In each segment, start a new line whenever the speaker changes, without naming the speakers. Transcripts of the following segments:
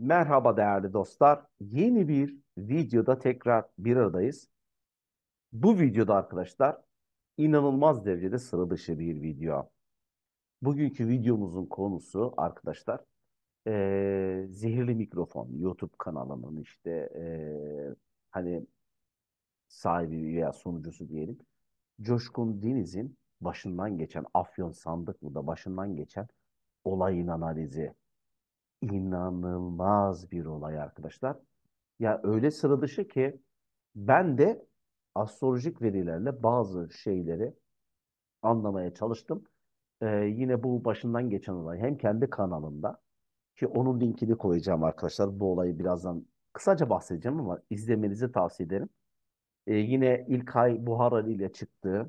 Merhaba değerli dostlar. Yeni bir videoda tekrar bir aradayız. Bu videoda arkadaşlar inanılmaz derecede sıra dışı bir video. Bugünkü videomuzun konusu arkadaşlar Zehirli Mikrofon YouTube kanalının işte hani sahibi veya sunucusu diyelim. Coşkun Deniz'in başından geçen Afyon Sandıklı'da başından geçen olayın analizi. İnanılmaz bir olay arkadaşlar. Ya öyle sıra dışı ki ben de astrolojik verilerle bazı şeyleri anlamaya çalıştım. Yine bu başından geçen olay hem kendi kanalımda ki onun linkini koyacağım arkadaşlar. Bu olayı birazdan kısaca bahsedeceğim ama izlemenizi tavsiye ederim. Yine İlkay Buharali ile çıktığı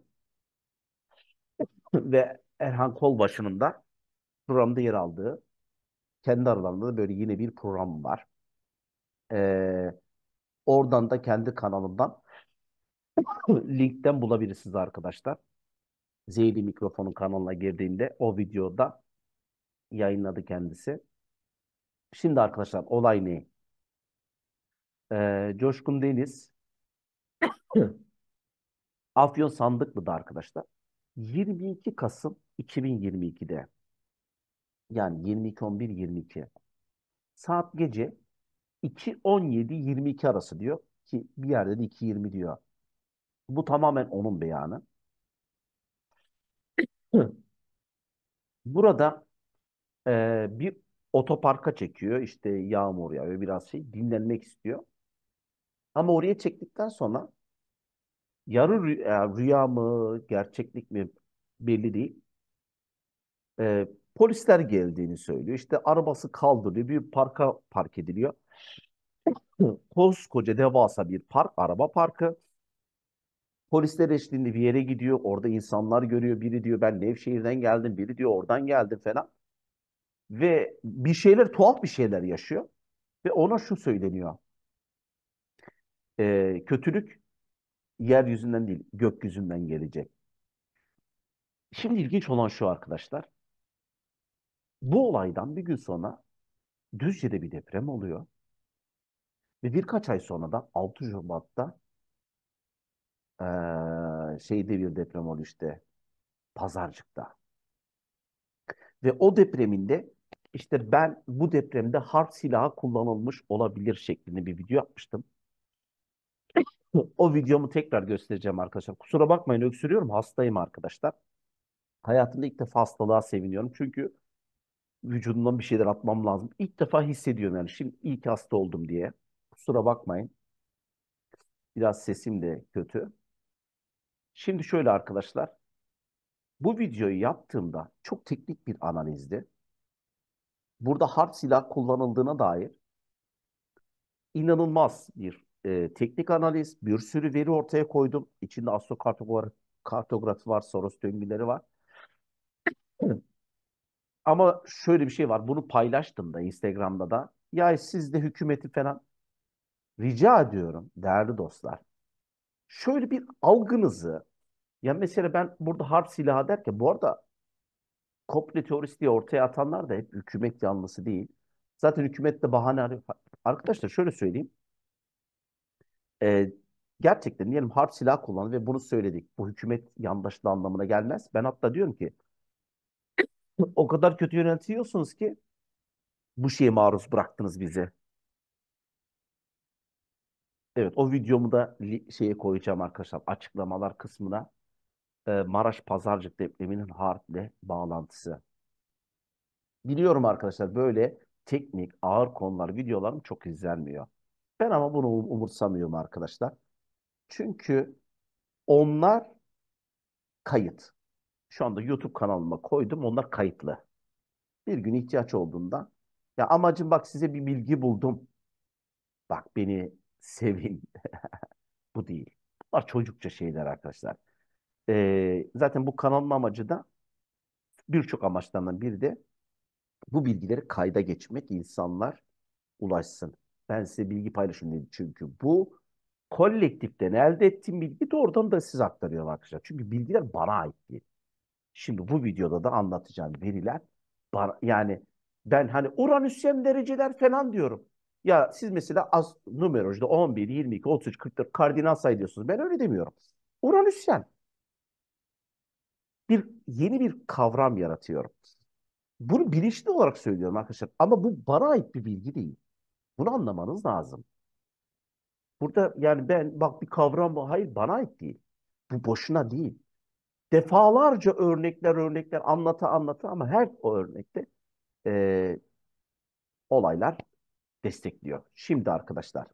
ve Erhan Kolbaşı'nın da programda yer aldığı kendi aralarında da böyle yine bir program var. Ee, Oradan da kendi kanalımdan linkten bulabilirsiniz arkadaşlar. Zeyli Mikrofon'un kanalına girdiğinde o videoda yayınladı kendisi. Şimdi arkadaşlar olay ne? Coşkun Deniz Afyon Sandıklı'da arkadaşlar 22 Kasım 2022'de yani 22.11.22 saat gece 2.17-22 arası diyor ki bir yerde de 2.20 diyor. Bu tamamen onun beyanı. Burada bir otoparka çekiyor. İşte yağmur yağıyor biraz şey dinlenmek istiyor. Ama oraya çektikten sonra rüya mı gerçeklik mi belli değil. Polisler geldiğini söylüyor. İşte arabası kaldırıyor. Bir parka park ediliyor. Koskoca devasa bir park, araba parkı. Polisler eşliğinde bir yere gidiyor. Orada insanlar görüyor. Biri diyor ben Nevşehir'den geldim. Biri diyor oradan geldim falan. Ve bir şeyler tuhaf bir şeyler yaşıyor. Ve ona şu söyleniyor. Kötülük yeryüzünden değil, gökyüzünden gelecek. Şimdi ilginç olan şu arkadaşlar. Bu olaydan bir gün sonra Düzce'de bir deprem oluyor. Ve birkaç ay sonra da 6 Şubat'ta şeyde bir deprem oluyor işte Pazarcık'ta. Ve o depreminde işte ben bu depremde harp silahı kullanılmış olabilir şeklinde bir video yapmıştım. O videomu tekrar göstereceğim arkadaşlar. Kusura bakmayın öksürüyorum hastayım arkadaşlar. Hayatımda ilk defa hastalığa seviniyorum. Çünkü vücudumdan bir şeyler atmam lazım. İlk defa hissediyorum yani şimdi iyi ki hasta oldum diye. Kusura bakmayın. Biraz sesim de kötü. Şimdi şöyle arkadaşlar. Bu videoyu yaptığımda çok teknik bir analizdi. Burada harp silah kullanıldığına dair inanılmaz bir teknik analiz, bir sürü veri ortaya koydum. İçinde kartografi var, Soros döngüleri var. Ama şöyle bir şey var. Bunu paylaştım da Instagram'da da. Ya siz de hükümeti falan rica ediyorum değerli dostlar. Şöyle bir algınızı ya mesela ben burada harp silahı derken bu arada komplo teorisi diye ortaya atanlar da hep hükümet yanlısı değil. Zaten hükümet de bahane arıyor. Arkadaşlar şöyle söyleyeyim. Ee, Gerçekten diyelim harp silahı kullandı ve bunu söyledik. Bu hükümet yandaşlığı anlamına gelmez. Ben hatta diyorum ki o kadar kötü yönetiyorsunuz ki bu şeye maruz bıraktınız bizi. Evet o videomu da şeye koyacağım arkadaşlar açıklamalar kısmına. Maraş Pazarcık depreminin harple bağlantısı. Biliyorum arkadaşlar böyle teknik, ağır konular, videolarım çok izlenmiyor. Ben ama bunu umursamıyorum arkadaşlar. Çünkü onlar kayıt. Şu anda YouTube kanalıma koydum, onlar kayıtlı. Bir gün ihtiyaç olduğunda, ya amacım bak size bir bilgi buldum. Bak beni sevin. Bu değil. Bunlar çocukça şeyler arkadaşlar. Zaten bu kanalın amacı da birçok amaçlarından biri de bu bilgileri kayda geçmek, insanlar ulaşsın. Ben size bilgi paylaşın dedim çünkü bu kolektiften elde ettiğim bilgi doğrudan da size aktarıyorum arkadaşlar. Çünkü bilgiler bana ait değil. Şimdi bu videoda da anlatacağım veriler yani Ben hani Uranüsyen dereceler falan diyorum. Ya siz mesela numerolojide 11, 22, 33, 44 kardinal sayı diyorsunuz. Ben öyle demiyorum. Uranüsyen yeni bir kavram yaratıyorum. Bunu bilinçli olarak söylüyorum arkadaşlar. Ama bu bana ait bir bilgi değil. Bunu anlamanız lazım. Burada yani ben bak bir kavram bu. Hayır bana ait değil. Bu boşuna değil. Defalarca örnekler anlata ama her o örnekte e, olaylar destekliyor. Şimdi arkadaşlar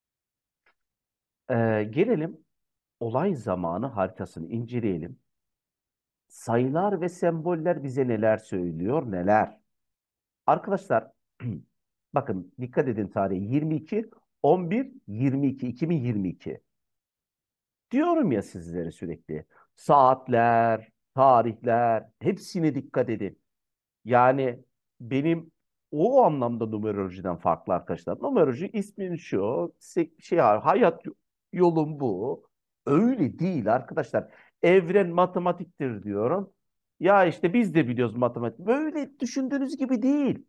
gelelim olay zamanı haritasını inceleyelim. Sayılar ve semboller bize neler söylüyor, neler? Arkadaşlar bakın dikkat edin tarihe 22 11 22 2022. Diyorum ya sizlere sürekli. Saatler, tarihler hepsine dikkat edin. Yani benim o anlamda numerolojiden farklı arkadaşlar. Numeroloji ismin şu, hayat yolum bu. Öyle değil arkadaşlar. Evren matematiktir diyorum. Ya işte biz de biliyoruz matematik. Böyle düşündüğünüz gibi değil.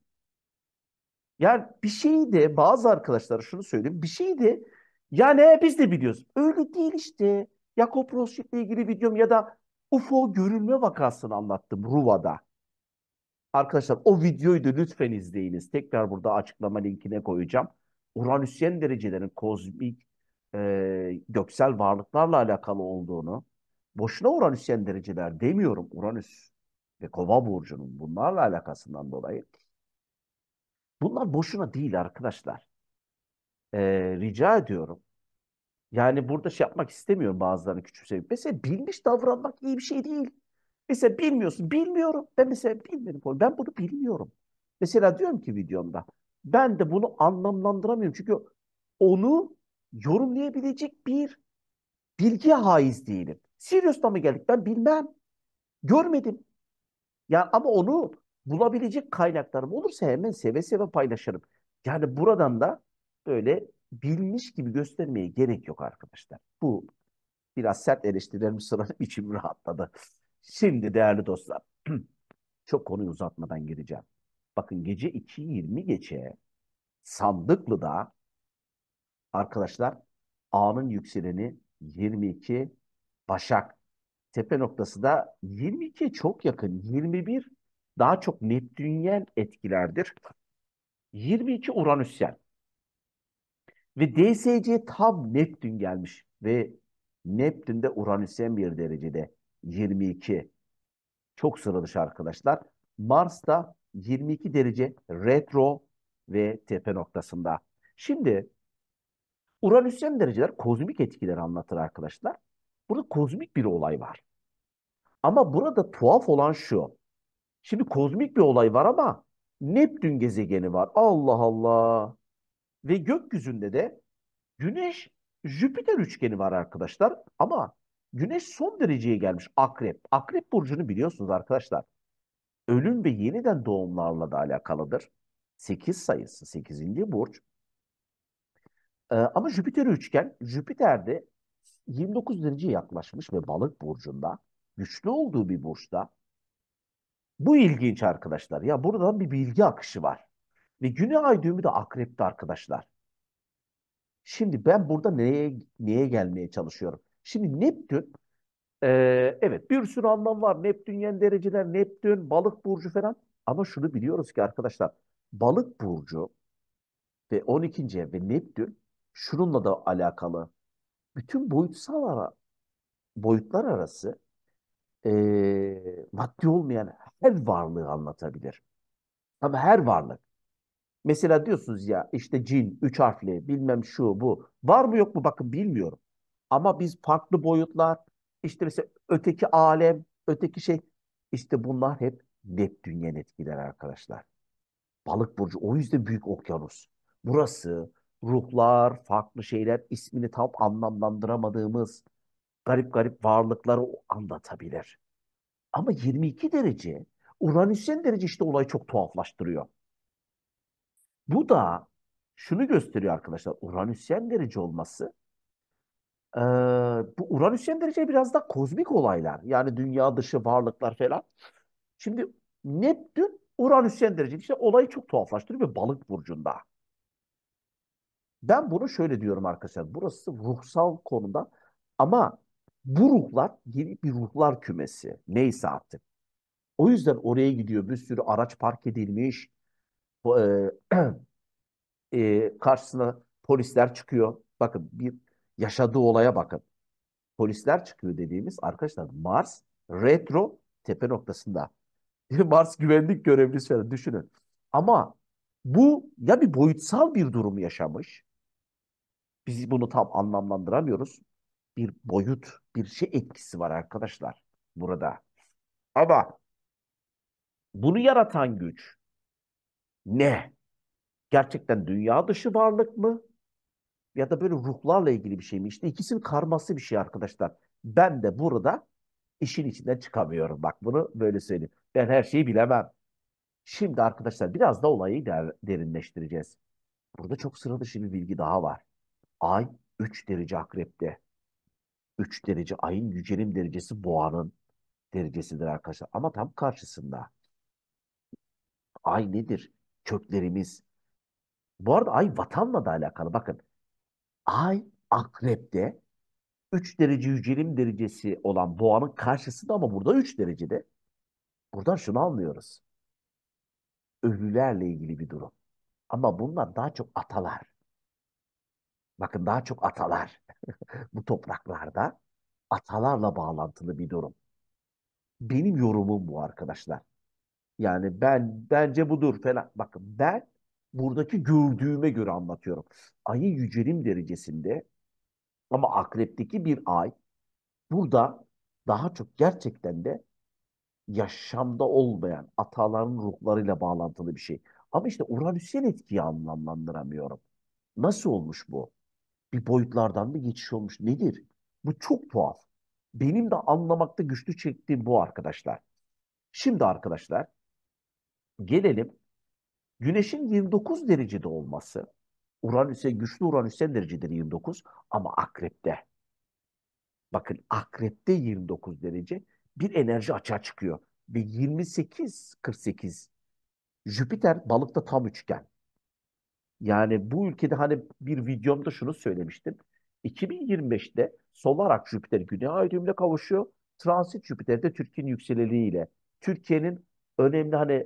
Yani bir şeyi de bazı arkadaşlara şunu söyleyeyim. Bir şeyi de yani biz de biliyoruz. Öyle değil işte. Jakob Rothschild'le ilgili videom ya da UFO görülme vakasını anlattım Ruva'da. Arkadaşlar o videoyu da lütfen izleyiniz. Tekrar burada açıklama linkine koyacağım. Uranüsyen derecelerin kozmik göksel varlıklarla alakalı olduğunu, boşuna Uranüsyen dereceler demiyorum. Uranüs ve Kova burcunun bunlarla alakasından dolayı. Bunlar boşuna değil arkadaşlar. Rica ediyorum. Yani burada şey yapmak istemiyorum bazılarını küçümseyip. Mesela bilmiş davranmak iyi bir şey değil. Mesela bilmiyorsun. Bilmiyorum. Ben mesela bilmiyorum. Ben bunu bilmiyorum. Mesela diyorum ki videomda. Ben de bunu anlamlandıramıyorum. Çünkü onu yorumlayabilecek bir bilgiye haiz değilim. Sirius'ta mı geldik? Ben bilmem. Görmedim. Ya ama onu bulabilecek kaynaklarım olursa hemen seve seve paylaşırım. Yani buradan da böyle bilmiş gibi göstermeye gerek yok arkadaşlar. Bu biraz sert eleştirilerim sırada içim rahatladı. Şimdi değerli dostlar, çok konuyu uzatmadan gireceğim. Bakın gece 2:20 geçe Sandıklı'da arkadaşlar A'nın yükseleni 22 Başak. Tepe noktası da 22'ye çok yakın. 21 daha çok Neptünyen etkilerdir. 22 Uranüsyen. Ve DSC tam Neptün gelmiş. Ve Neptün de Uranüsyen bir derecede. 22. Çok sıra dışı arkadaşlar. Mars da 22 derece retro ve tepe noktasında. Şimdi Uranüsyen dereceler kozmik etkileri anlatır arkadaşlar. Burada kozmik bir olay var. Ama burada tuhaf olan şu. Şimdi kozmik bir olay var ama Neptün gezegeni var. Allah Allah. Ve gökyüzünde de Güneş Jüpiter üçgeni var arkadaşlar. Ama Güneş son dereceye gelmiş Akrep. Akrep burcunu biliyorsunuz arkadaşlar. Ölüm ve yeniden doğumlarla da alakalıdır. 8 sayısı 8. burç. Ama Jüpiter üçgen. Jüpiter'de 29 dereceye yaklaşmış ve Balık burcunda. Güçlü olduğu bir burçta. Bu ilginç arkadaşlar. Ya buradan bir bilgi akışı var. Ve Güney Ay düğümü de Akrep'te arkadaşlar. Şimdi ben burada neye gelmeye çalışıyorum? Şimdi Neptün, evet bir sürü anlam var. Neptünyen dereceler, Neptün, Balık burcu falan. Ama şunu biliyoruz ki arkadaşlar, Balık burcu ve 12. ev ve Neptün şununla da alakalı. Bütün boyutlar arası maddi olmayan her varlığı anlatabilir. Ama her varlık. Mesela diyorsunuz ya işte cin, üç harfli, bilmem şu bu. Var mı yok mu bakın bilmiyorum. Ama biz farklı boyutlar, işte mesela öteki alem, öteki şey, işte bunlar hep Neptünyen etkiler arkadaşlar. Balık burcu o yüzden büyük okyanus. Burası ruhlar, farklı şeyler, ismini tam anlamlandıramadığımız garip garip varlıkları anlatabilir. Ama 22 derece, Uranüsyen derece işte olayı çok tuhaflaştırıyor. Bu da şunu gösteriyor arkadaşlar. Uranüsyen derece olması. Ee, Bu Uranüsyen derece biraz da kozmik olaylar. Yani dünya dışı varlıklar falan. Şimdi Neptün Uranüsyen derecede işte olayı çok tuhaflaştırıyor ve balık burcunda. Ben bunu şöyle diyorum arkadaşlar. Burası ruhsal konuda ama bu ruhlar yeni bir ruhlar kümesi. Neyse artık. O yüzden oraya gidiyor. Bir sürü araç park edilmiş. Bu, karşısına polisler çıkıyor. Bakın bir yaşadığı olaya bakın. Polisler çıkıyor dediğimiz arkadaşlar Mars retro tepe noktasında. Mars güvenlik görevlisi falan düşünün. Ama bu ya bir boyutsal bir durum yaşamış. Biz bunu tam anlamlandıramıyoruz. Bir boyut, bir şey etkisi var arkadaşlar burada. Ama bunu yaratan güç ne? Gerçekten dünya dışı varlık mı? Ya da böyle ruhlarla ilgili bir şey mi? İşte ikisinin karması bir şey arkadaşlar. Ben de burada işin içinden çıkamıyorum. Bak bunu böyle söyleyeyim. Ben her şeyi bilemem. Şimdi arkadaşlar biraz da olayı derinleştireceğiz. Burada çok sıra dışı bir bilgi daha var. Ay 3 derece akrepte. 3 derece ayın yücelim derecesi boğanın derecesidir arkadaşlar. Ama tam karşısında. Ay nedir? Köklerimiz. Bu arada ay vatanla da alakalı. Bakın ay akrepte 3 derece yücelim derecesi olan boğanın karşısında ama burada 3 derecede. Buradan şunu anlıyoruz. Ölülerle ilgili bir durum. Ama bunlar daha çok atalar. Bakın daha çok atalar. Bu topraklarda atalarla bağlantılı bir durum. Benim yorumum bu arkadaşlar. Yani bence budur falan. Bakın ben buradaki gördüğüme göre anlatıyorum. Ayın yücelim derecesinde ama akrepteki bir ay burada daha çok gerçekten de yaşamda olmayan ataların ruhlarıyla bağlantılı bir şey. Ama işte Uranüsyen etkiyi anlamlandıramıyorum. Nasıl olmuş bu? Bir boyutlardan bir geçiş olmuş. Nedir? Bu çok tuhaf. Benim de anlamakta güçlük çektiğim bu arkadaşlar. Şimdi arkadaşlar gelelim Güneşin 29 derecede olması. Uranüs'e güçlü Uranüs'ten dereceleri 29 ama akrepte. Bakın akrepte 29 derece bir enerji açığa çıkıyor. Ve 28-48 Jüpiter balıkta tam üçgen. Yani bu ülkede hani bir videomda şunu söylemiştim. 2025'te sol olarak Jüpiter Güney Ay düğümüne kavuşuyor. Transit Jüpiter'de Türkiye'nin yükseleliğiyle. Türkiye'nin önemli hani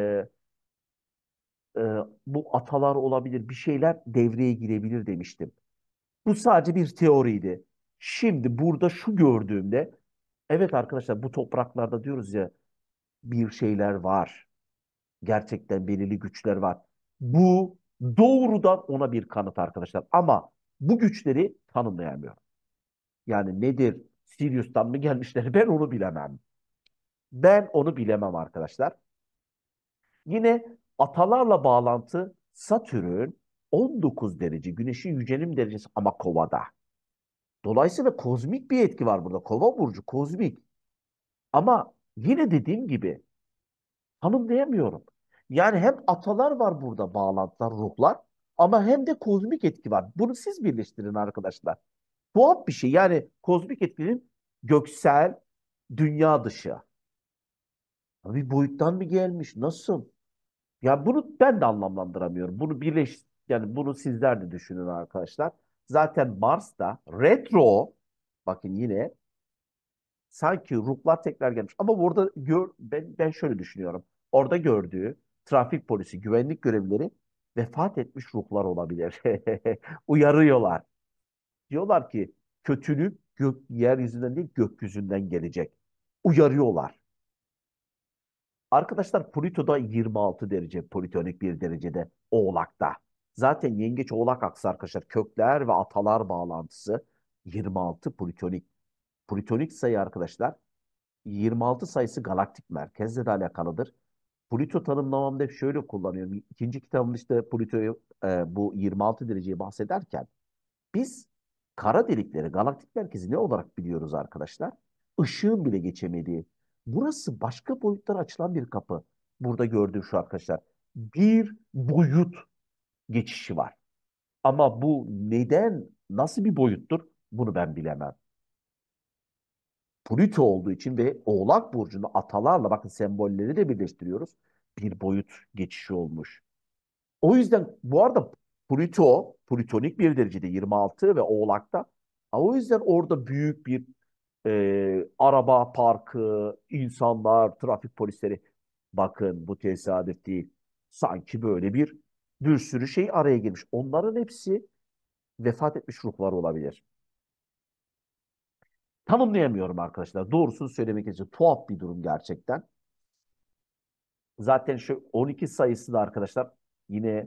e, bu atalar olabilir, bir şeyler devreye girebilir demiştim. Bu sadece bir teoriydi. Şimdi burada şu gördüğümde, evet arkadaşlar bu topraklarda diyoruz ya bir şeyler var. Gerçekten belirli güçler var. Bu doğrudan ona bir kanıt arkadaşlar. Ama bu güçleri tanımlayamıyor. Yani nedir? Sirius'tan mı gelmişler? Ben onu bilemem. Ben onu bilemem arkadaşlar. Yine atalarla bağlantı Satürn 19 derece, Güneş'in yücelim derecesi ama Kova'da. Dolayısıyla kozmik bir etki var burada. Kova burcu kozmik. Ama yine dediğim gibi tanımlayamıyorum. Yani hem atalar var burada bağlantılar, ruhlar ama hem de kozmik etki var. Bunu siz birleştirin arkadaşlar. Tuhaf bir şey. Yani kozmik etkinin göksel, dünya dışı. Bir boyuttan mı gelmiş? Nasıl? Ya bunu ben de anlamlandıramıyorum. Bunu yani bunu sizler de düşünün arkadaşlar. Zaten Mars'ta retro bakın yine sanki ruhlar tekrar gelmiş. Ama burada ben şöyle düşünüyorum. Orada gördüğü trafik polisi, güvenlik görevlileri vefat etmiş ruhlar olabilir. Uyarıyorlar. Diyorlar ki kötülük yeryüzünden değil gökyüzünden gelecek. Uyarıyorlar. Arkadaşlar Plüto'da 26 derece, plütonik bir derecede Oğlak'ta. Zaten Yengeç Oğlak aksı arkadaşlar kökler ve atalar bağlantısı 26 plütonik. Plütonik sayı arkadaşlar 26 sayısı galaktik merkezle de alakalıdır. Plüto tanımlamamda hep şöyle kullanıyorum. İkinci kitabımda işte Plüto'yu bu 26 dereceyi bahsederken biz kara delikleri, galaktik merkezi ne olarak biliyoruz arkadaşlar? Işığın bile geçemediği. Burası başka boyutlara açılan bir kapı. Burada gördüğüm şu arkadaşlar. Bir boyut geçişi var. Ama bu neden, nasıl bir boyuttur? Bunu ben bilemem. Plüto olduğu için ve Oğlak Burcu'nu atalarla bakın sembolleri de birleştiriyoruz. bir boyut geçişi olmuş. O yüzden bu arada Plüto, plütonik bir derecede 26 ve Oğlak'ta. O yüzden orada büyük bir araba parkı, insanlar, trafik polisleri. Bakın bu tesadüf değil. Sanki böyle bir sürü şey araya girmiş. Onların hepsi vefat etmiş ruhlar olabilir. Tanımlayamıyorum arkadaşlar. Doğrusunu söylemek için tuhaf bir durum gerçekten. Zaten şu 12 sayısı da arkadaşlar yine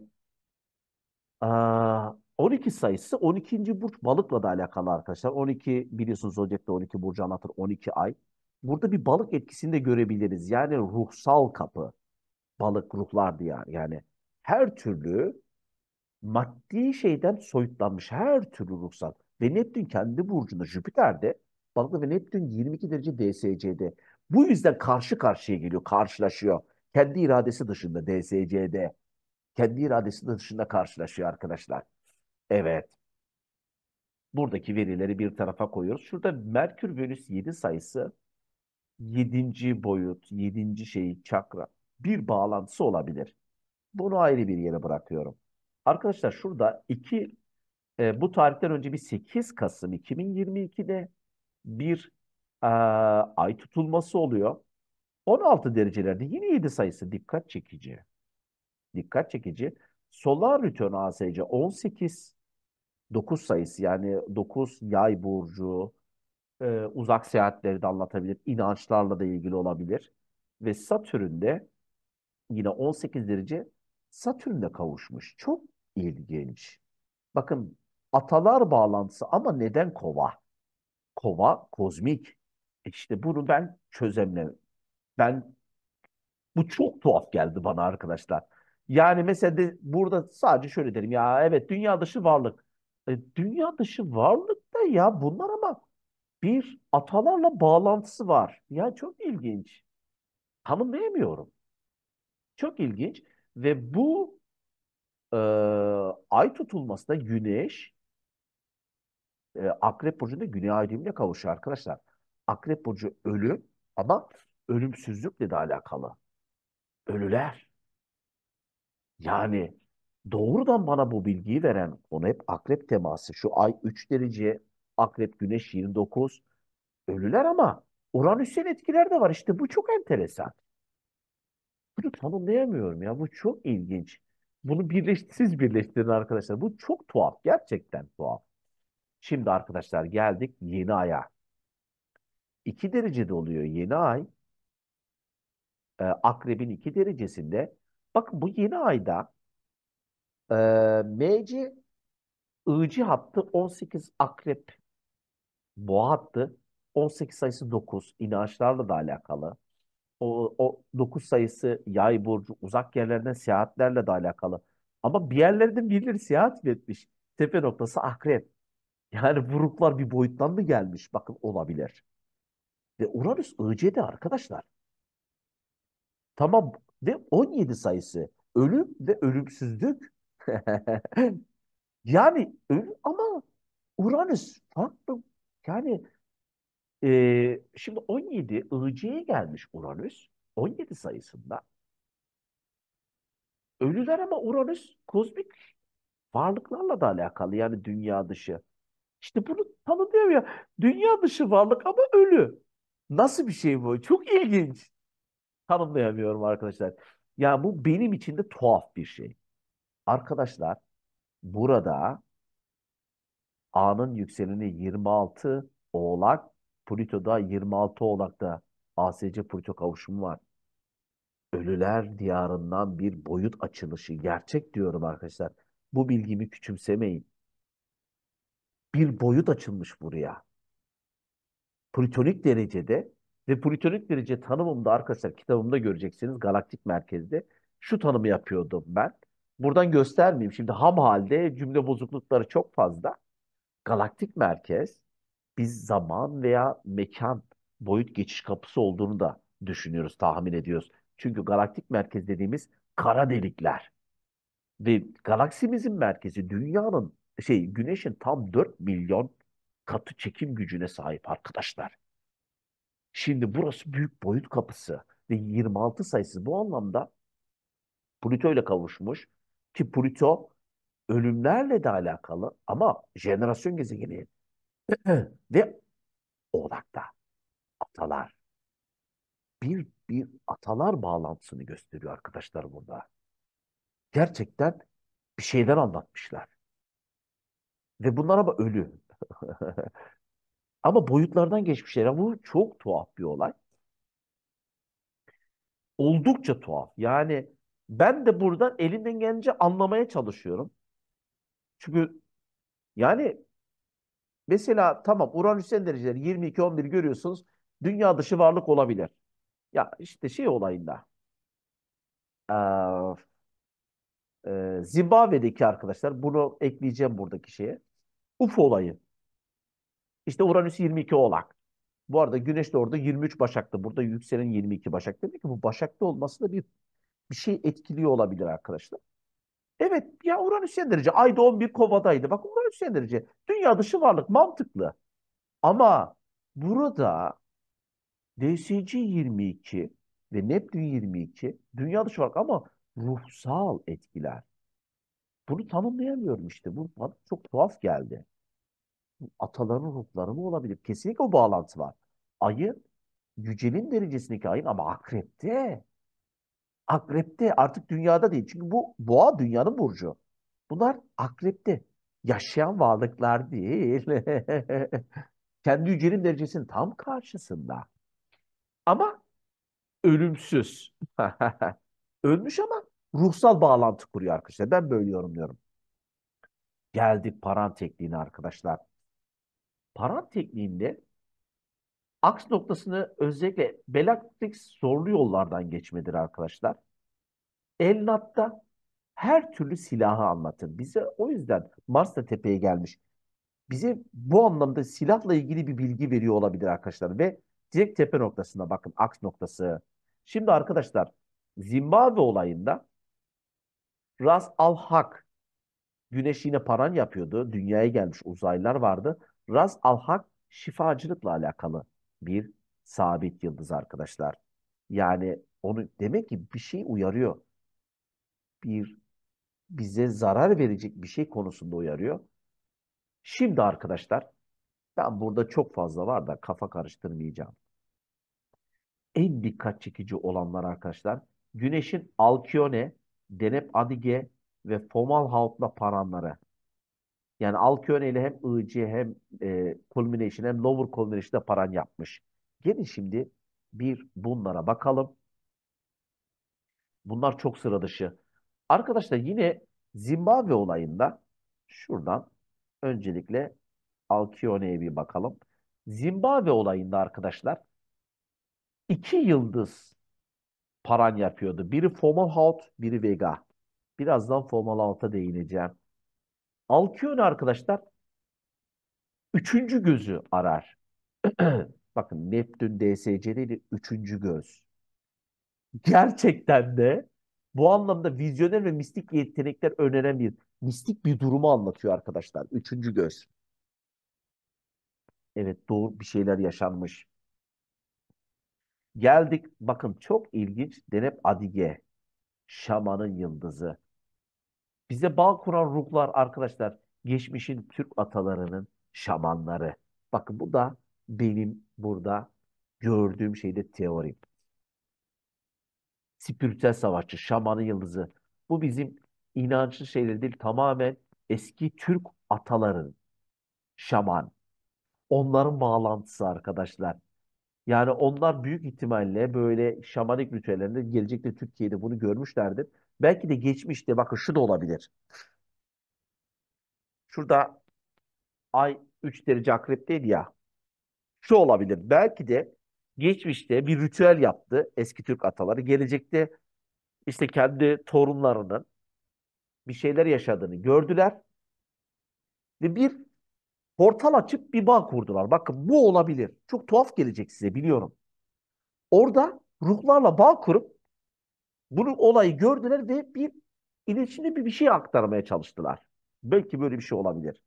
12 sayısı 12. burç balıkla da alakalı arkadaşlar. 12 biliyorsunuz Zodyak'ta 12 burcu anlatır 12 ay. Burada bir balık etkisini de görebiliriz. Yani ruhsal kapı. Balık ruhlar diyar. Yani her türlü maddi şeyden soyutlanmış her türlü ruhsal. Ve Neptün kendi burcunda Jüpiter'de balıklı ve Neptün 22 derece DSC'de. Bu yüzden karşı karşıya geliyor, karşılaşıyor. Kendi iradesi dışında DSC'de. Kendi iradesi dışında karşılaşıyor arkadaşlar. Evet. Buradaki verileri bir tarafa koyuyoruz. Şurada Merkür Venüs 7 sayısı yedinci boyut, yedinci şey çakra bir bağlantısı olabilir. Bunu ayrı bir yere bırakıyorum. Arkadaşlar şurada bu tarihten önce bir 8 Kasım 2022'de bir ay tutulması oluyor. 16 derecelerde yine 7 sayısı dikkat çekici. Dikkat çekici. Solar Return ASC 18 9 sayısı yani 9 yay burcu, uzak seyahatleri de anlatabilir. İnançlarla da ilgili olabilir. Ve Satürn'de yine 18 derece Satürn'de kavuşmuş. Çok ilginç. Bakın atalar bağlantısı ama neden kova? Kova kozmik. İşte bunu ben çözemiyorum. Ben bu çok tuhaf geldi bana arkadaşlar. Yani mesela burada sadece şöyle derim ya evet dünya dışı varlık. Dünya dışı varlık da ya bunlar ama bir atalarla bağlantısı var. Ya çok ilginç. Tanımlayamıyorum. Çok ilginç. Ve bu e, ay tutulmasında Güneş Akrep Burcu'nda Güney Ay düğümüne kavuşuyor arkadaşlar. Akrep Burcu ölüm ama ölümsüzlükle de alakalı. Ölüler. Yani doğrudan bana bu bilgiyi veren konu hep akrep teması. Şu ay 3 derece, akrep güneş 29. Ölüler ama Uranüs'ün etkiler de var. İşte bu çok enteresan. Bunu tanımlayamıyorum ya. Bu çok ilginç. Bunu siz birleştirin arkadaşlar. Bu çok tuhaf. Gerçekten tuhaf. Şimdi arkadaşlar geldik yeni aya. 2 derecede oluyor yeni ay. Akrebin 2 derecesinde. Bakın bu yeni ayda MC I'cı hattı 18 akrep boğa hattı 18 sayısı 9 inançlarla da alakalı. O 9 sayısı yay burcu uzak yerlerden seyahatlerle de alakalı. Ama bir yerlerden birileri seyahat mi etmiş? Tepe noktası akrep. Yani vuruklar bir boyuttan mı gelmiş? Bakın olabilir. Ve Uranüs IC'de arkadaşlar. Tamam ve 17 sayısı ölüm ve ölümsüzlük. Yani ölüm ama Uranüs farklı. Yani şimdi 17 IC'ye gelmiş Uranüs. 17 sayısında. Ölüler ama Uranüs kozmik varlıklarla da alakalı. Yani dünya dışı. İşte bunu tanımlıyor ya. Dünya dışı varlık ama ölü. Nasıl bir şey bu? Çok ilginç. Tanımlayamıyorum arkadaşlar. Ya bu benim için de tuhaf bir şey. Arkadaşlar burada A'nın yükseleni 26 Oğlak, Plüto'da 26 Oğlak'ta ASC Plüto kavuşumu var. Ölüler diyarından bir boyut açılışı. Gerçek diyorum arkadaşlar. Bu bilgimi küçümsemeyin. Bir boyut açılmış buraya. Plütonik derecede ve plütonik derece tanımımda arkadaşlar kitabımda göreceksiniz galaktik merkezde. Şu tanımı yapıyordum ben. Buradan göstermeyeyim. Şimdi ham halde cümle bozuklukları çok fazla. Galaktik merkez biz zaman veya mekan boyut geçiş kapısı olduğunu da düşünüyoruz, tahmin ediyoruz. Çünkü galaktik merkez dediğimiz kara delikler ve galaksimizin merkezi dünyanın güneşin tam 4 milyon katı çekim gücüne sahip arkadaşlar. Şimdi burası büyük boyut kapısı ve 26 sayısı bu anlamda Plüto ile kavuşmuş ki Plüto ölümlerle de alakalı ama jenerasyon gezegeni ve Oğlak'ta atalar. Bir atalar bağlantısını gösteriyor arkadaşlar burada. Gerçekten bir şeyden anlatmışlar. Ve bunlar ama ölü. Ama boyutlardan geçmişler. Yani bu çok tuhaf bir olay. Oldukça tuhaf. Yani ben de buradan elimden gelince anlamaya çalışıyorum. Çünkü yani mesela tamam Uranüs'ün dereceleri 22-11 görüyorsunuz. Dünya dışı varlık olabilir. Ya işte şey olayında eee, Zimbabwe'deki arkadaşlar bunu ekleyeceğim buradaki şeye. UFO olayı. İşte Uranüs 22 Oğlak. Bu arada Güneş de orada 23 Başak'ta. Burada yükselen 22 Başak. Demek ki bu Başak'ta olması da bir şey etkiliyor olabilir arkadaşlar. Evet ya Uranüs derece. Ayda 11 Kova'daydı. Bak Uranüs derece. Dünya dışı varlık mantıklı. Ama burada DSC 22 ve Neptün 22 dünya dışı varlık ama ruhsal etkiler. Bunu tanımlayamıyorum işte. Bu bana çok tuhaf geldi. Ataların ruhları mı olabilir? Kesinlikle o bağlantı var. Ayın yücelin derecesindeki ayın ama akrepte. Akrepte artık dünyada değil. Çünkü bu boğa dünyanın burcu. Bunlar akrepte. Yaşayan varlıklar değil. Kendi yücelin derecesinin tam karşısında. Ama ölümsüz. Ölmüş ama ruhsal bağlantı kuruyor arkadaşlar. Ben böyle yorumluyorum. Geldik paran tekniğine arkadaşlar. Paran tekniğinde aks noktasını özellikle Bellatrix zorlu yollardan geçmedir arkadaşlar. Elnat'ta her türlü silahı anlatır. Bize o yüzden Mars da tepeye gelmiş. Bize bu anlamda silahla ilgili bir bilgi veriyor olabilir arkadaşlar. Ve direkt tepe noktasına bakın aks noktası. Şimdi arkadaşlar Zimbabwe olayında Ras Al Hak Güneş yine paran yapıyordu. Dünyaya gelmiş uzaylılar vardı. Ras Al Hak şifacılıkla alakalı bir sabit yıldız arkadaşlar. Yani onu demek ki bir şey uyarıyor. Bir bize zarar verecek bir şey konusunda uyarıyor. Şimdi arkadaşlar ben burada çok fazla var da kafa karıştırmayacağım. En dikkat çekici olanlar arkadaşlar Güneş'in Alkyone, Deneb Adige ve Fomalhaut'la paranları. Yani Alkyone ile hem IC hem Culmination hem Lower Culmination'da paran yapmış. Gelin şimdi bir bunlara bakalım. Bunlar çok sıra dışı. Arkadaşlar yine Zimbabwe olayında şuradan öncelikle Alkyone'ye bir bakalım. Zimbabwe olayında arkadaşlar iki yıldız paran yapıyordu. Biri Fomalhaut, biri Vega. Birazdan Fomalhaut'a değineceğim. Alkyone arkadaşlar üçüncü gözü arar. Bakın Neptün DSC'leri üçüncü göz. Gerçekten de bu anlamda vizyoner ve mistik yetenekler öneren bir mistik bir durumu anlatıyor arkadaşlar. Üçüncü göz. Evet doğru bir şeyler yaşanmış. Geldik bakın çok ilginç Deneb Adige. Şamanın yıldızı. Bize bağ kuran ruhlar arkadaşlar geçmişin Türk atalarının şamanları. Bakın bu da benim burada gördüğüm şeyde teorim. Spiritüel savaşçı, şamanın yıldızı. Bu bizim inançlı şeyler değil. Tamamen eski Türk ataların şaman. Onların bağlantısı arkadaşlar. Yani onlar büyük ihtimalle böyle şamanik ritüellerinde gelecekte Türkiye'de bunu görmüşlerdir. Belki de geçmişte bakın şu da olabilir. Şurada ay 3 derece akrepteydi ya. Şu olabilir. Belki de geçmişte bir ritüel yaptı eski Türk ataları. Gelecekte işte kendi torunlarının bir şeyler yaşadığını gördüler ve bir portal açıp bir bağ kurdular. Bakın bu olabilir. Çok tuhaf gelecek size biliyorum. Orada ruhlarla bağ kurup bunu olayı gördüler ve bir iletişimde bir şey aktarmaya çalıştılar. Belki böyle bir şey olabilir.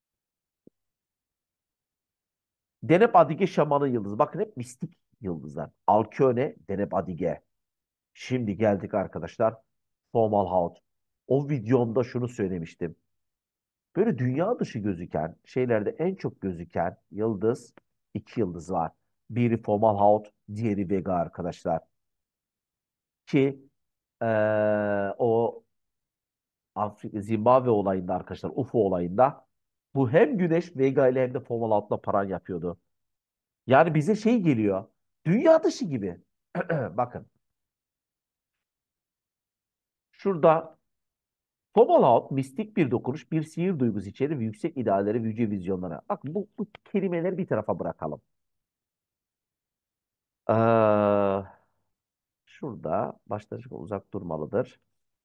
Deneb Adige şamanın yıldızı. Bakın hep mistik yıldızlar. Alkyone, Deneb Adige. Şimdi geldik arkadaşlar. Fomalhaut. O videomda şunu söylemiştim. Böyle dünya dışı gözüken şeylerde en çok gözüken yıldız, iki yıldız var. Biri Fomalhaut, diğeri Vega arkadaşlar. Ki o Afrika, Zimbabwe olayında arkadaşlar, UFO olayında bu hem Güneş Vega ile hem de Fomalhaut'la paran yapıyordu. Yani bize şey geliyor. Dünya dışı gibi. Bakın şurada Tomahawk mistik bir dokunuş, bir sihir duygusu içerir ve yüksek ideallere ve yüce vizyonlara. Bak bu kelimeleri bir tarafa bırakalım. Ee, şurada başta uzak durmalıdır.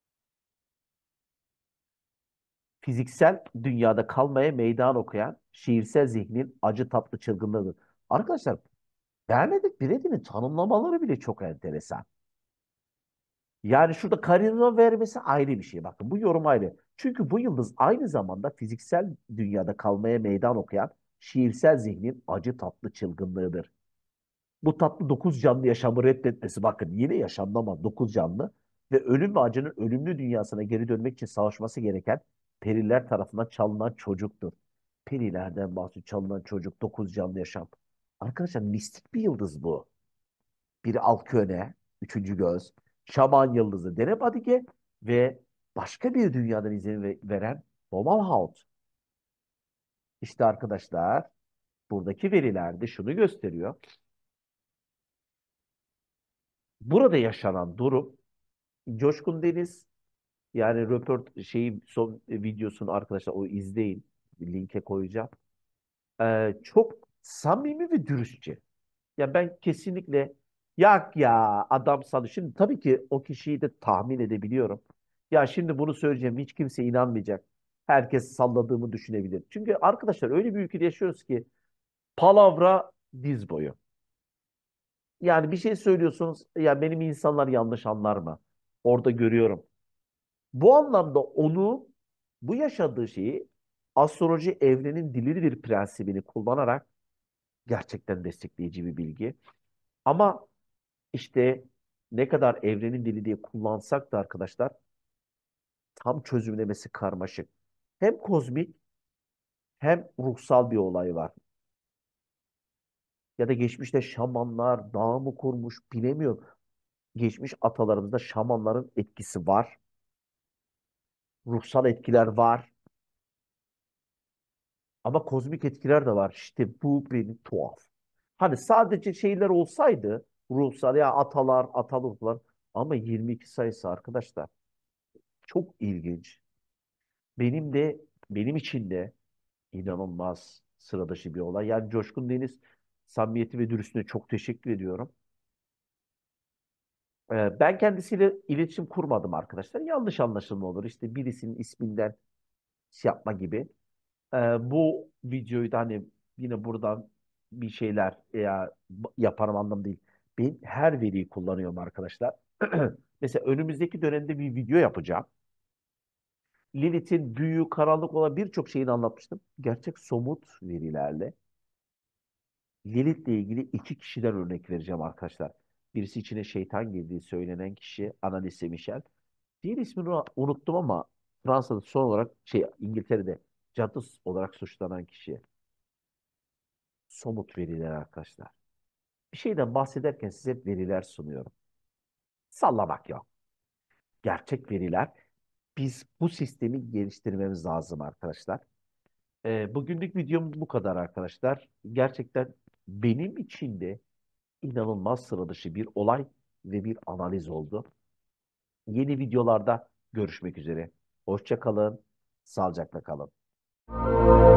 Fiziksel dünyada kalmaya meydan okuyan şiirsel zihnin acı tatlı çılgınlığıdır. Arkadaşlar Bernadette Brady'nin tanımlamaları bile çok enteresan. Yani şurada karizma vermesi ayrı bir şey. Bakın bu yorum ayrı. Çünkü bu yıldız aynı zamanda fiziksel dünyada kalmaya meydan okuyan şiirsel zihnin acı tatlı çılgınlığıdır. Bu tatlı dokuz canlı yaşamı reddetmesi bakın yine yaşamlamaz dokuz canlı ve ölüm ve acının ölümlü dünyasına geri dönmek için savaşması gereken periler tarafından çalınan çocuktur. Perilerden bahsediyor çalınan çocuk dokuz canlı yaşam. Arkadaşlar mistik bir yıldız bu. Biri Alkyone, üçüncü göz, Şaman yıldızı Denebadige ve başka bir dünyadan izin veren Fomalhaut. İşte arkadaşlar buradaki veriler de şunu gösteriyor. Burada yaşanan durum Coşkun Deniz yani şeyi son videosunu arkadaşlar o izleyin. Linke koyacağım. Çok samimi ve dürüstçe. Ya ben kesinlikle yak ya adam sana. Şimdi tabii ki o kişiyi de tahmin edebiliyorum. Ya şimdi bunu söyleyeceğim hiç kimse inanmayacak. Herkes salladığımı düşünebilir. Çünkü arkadaşlar öyle bir ülkede yaşıyoruz ki palavra diz boyu. Yani bir şey söylüyorsunuz ya benim insanlar yanlış anlar mı? Orada görüyorum. Bu anlamda onu bu yaşadığı şeyi astroloji evrenin dilidir prensibini kullanarak gerçekten destekleyici bir bilgi. Ama işte ne kadar evrenin dili diye kullansak da arkadaşlar tam çözümlemesi karmaşık. Hem kozmik hem ruhsal bir olay var. Ya da geçmişte şamanlar dağ mı kurmuş bilemiyorum. Geçmiş atalarımızda şamanların etkisi var. Ruhsal etkiler var. Ama kozmik etkiler de var. İşte bu beni tuhaf. Hani sadece şeyler olsaydı ruhsal ya atalar, atalıklar ama 22 sayısı arkadaşlar çok ilginç. Benim için de inanılmaz sıra dışı bir olay. Yani Coşkun Deniz samimiyeti ve dürüstlüğüne çok teşekkür ediyorum. Ben kendisiyle iletişim kurmadım arkadaşlar. Yanlış anlaşılma olur. İşte birisinin isminden şey yapma gibi. Bu videoyu da hani yine buradan bir şeyler yaparım anlamı değil. Ben her veriyi kullanıyorum arkadaşlar. Mesela önümüzdeki dönemde bir video yapacağım. Lilith'in büyü, karanlık olan birçok şeyini anlatmıştım. Gerçek somut verilerle. Lilith'le ilgili iki kişiden örnek vereceğim arkadaşlar. Birisi içine şeytan girdiği söylenen kişi Annalise Michel. Diğer ismini unuttum ama Fransa'da son olarak İngiltere'de cadı olarak suçlanan kişi. Somut veriler arkadaşlar. Bir şeyden bahsederken size veriler sunuyorum. Sallamak yok. Gerçek veriler. Biz bu sistemi geliştirmemiz lazım arkadaşlar. Bugünlük videom bu kadar arkadaşlar. Gerçekten benim için de inanılmaz sıra dışı bir olay ve bir analiz oldu. Yeni videolarda görüşmek üzere. Hoşça kalın, sağlıcakla kalın.